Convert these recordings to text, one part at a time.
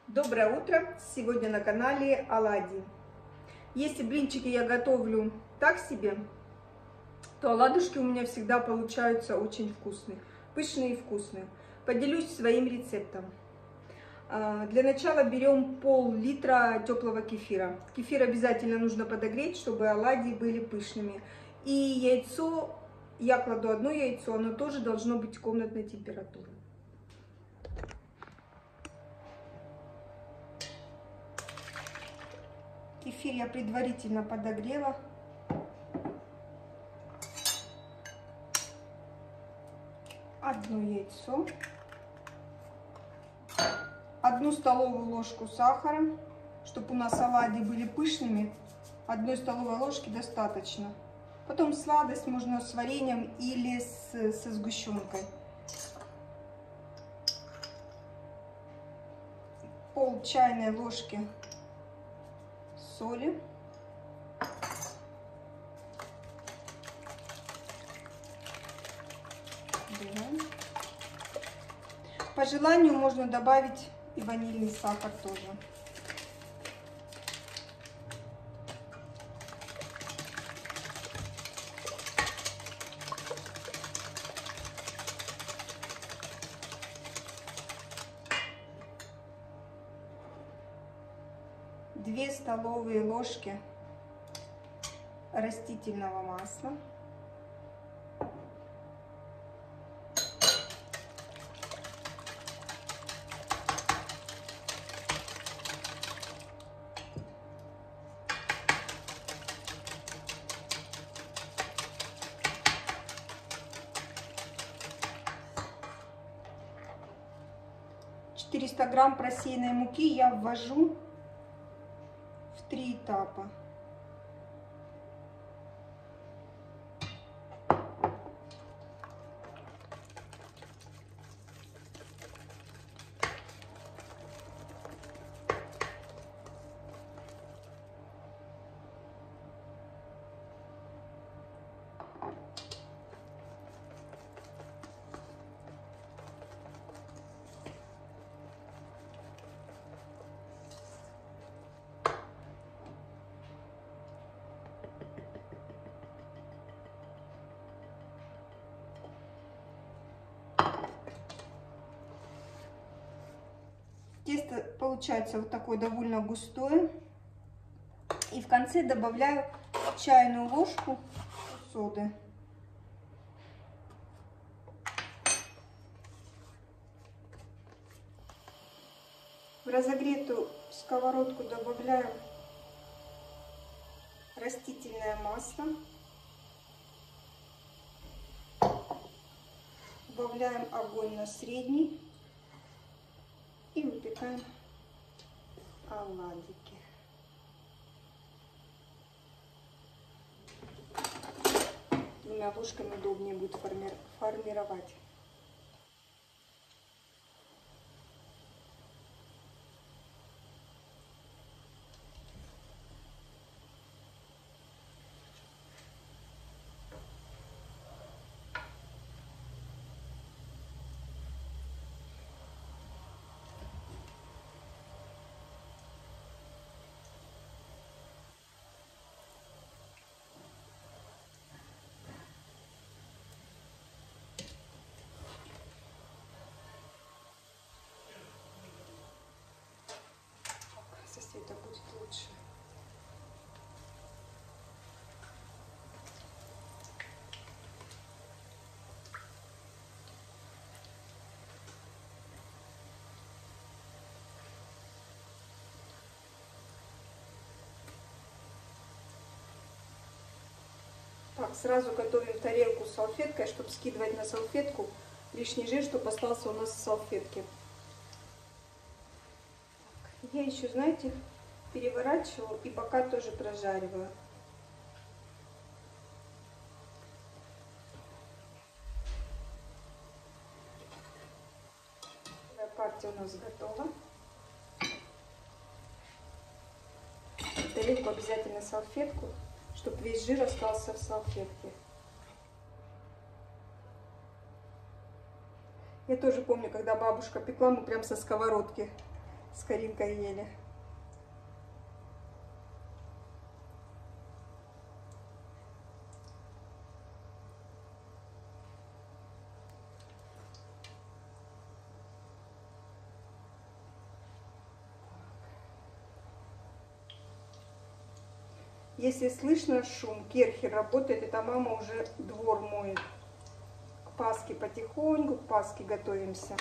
Доброе утро! Сегодня на канале оладьи. Если блинчики я готовлю так себе, то оладушки у меня всегда получаются очень вкусные, пышные и вкусные. Поделюсь своим рецептом. Для начала берем пол-литра теплого кефира. Кефир обязательно нужно подогреть, чтобы оладьи были пышными. И яйцо, я кладу одно яйцо, оно тоже должно быть комнатной температуры. Кефир я предварительно подогрела. Одно яйцо. 1 столовую ложку сахара. Чтобы у нас оладьи были пышными, 1 столовой ложки достаточно. Потом сладость можно с вареньем или со сгущенкой. Пол чайной ложки соли. По желанию можно добавить и ванильный сахар тоже. Две столовые ложки растительного масла. «400 грамм просеянной муки я ввожу в 3 этапа. Тесто получается вот такое довольно густое. И в конце добавляю чайную ложку соды. В разогретую сковородку добавляю растительное масло. Убавляем огонь на средний. И выпекаем оладики. Двумя ложками удобнее будет формировать. Это будет лучше. Так, сразу готовим тарелку с салфеткой, чтобы скидывать на салфетку лишний жир, чтобы остался у нас в салфетке. Я еще, знаете, переворачиваю и пока тоже прожариваю. Первая партия у нас готова. В тарелку обязательно салфетку, чтобы весь жир остался в салфетке. Я тоже помню, когда бабушка пекла, мы прям со сковородки с Каринкой ели. Если слышно шум, Керхер работает, это мама уже двор моет. К Пасхе потихоньку, к Пасхе готовимся.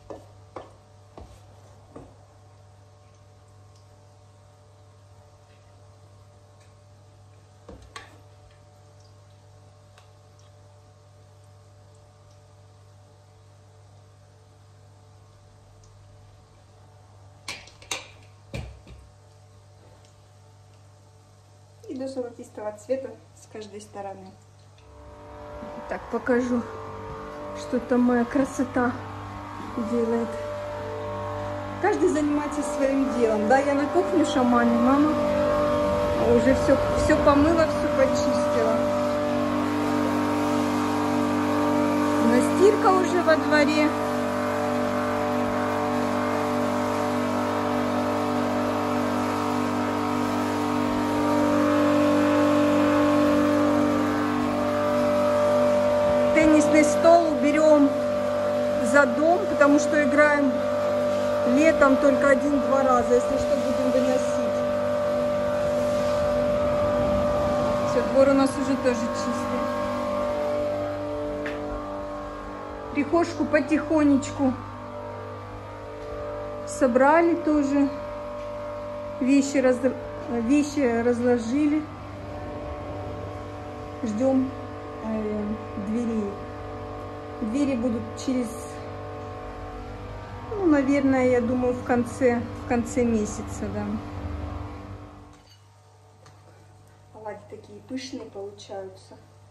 И до золотистого цвета с каждой стороны. Так, покажу, что там моя красота делает. Каждый занимается своим делом. Да, я на кухню шаманю, мама уже все помыла, все почистила. Настирка уже во дворе. Теннисный стол уберем за дом, потому что играем летом только 1-2 раза, если что, будем выносить. Все, двор у нас уже тоже чистый. Прихожку потихонечку собрали тоже, вещи разложили, ждем дверей. Двери будут через, ну, наверное, я думаю, в конце месяца, да. Оладьи такие пышные получаются.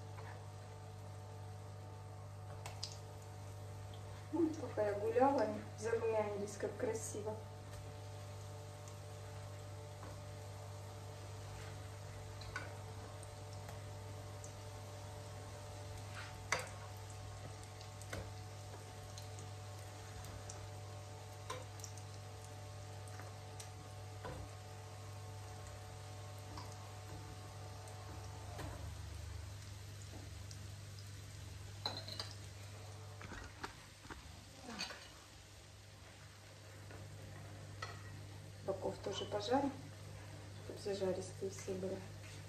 Вот пока я гуляла, они зарумянились, как красиво. Боков тоже пожарим, чтобы зажаристые все были.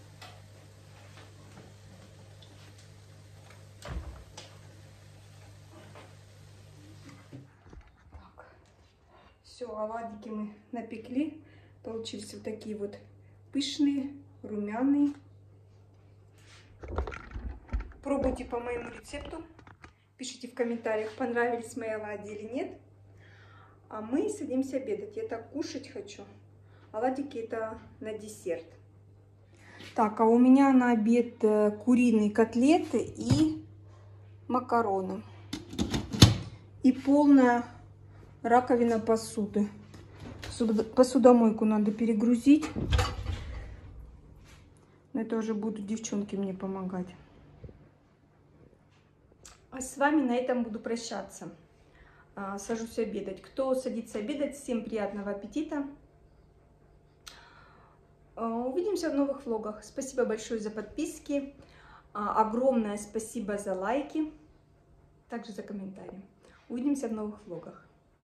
Так. Все, оладики мы напекли. Получились вот такие вот пышные, румяные. Пробуйте по моему рецепту. Пишите в комментариях, понравились мои оладьи или нет. А мы садимся обедать. Я так кушать хочу. Оладики это на десерт. Так, а у меня на обед куриные котлеты и макароны. И полная раковина посуды. Посудомойку надо перегрузить. Но это уже будут девчонки мне помогать. А с вами на этом буду прощаться. Сажусь обедать. Кто садится обедать, всем приятного аппетита. Увидимся в новых влогах. Спасибо большое за подписки. Огромное спасибо за лайки. Также за комментарии. Увидимся в новых влогах.